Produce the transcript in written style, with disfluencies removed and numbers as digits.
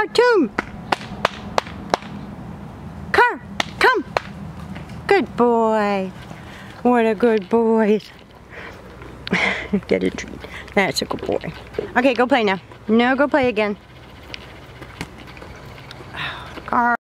Cartoon. Car, come. Good boy. What a good boy. Get a treat. That's a good boy. Okay, go play now. No, go play again. Car.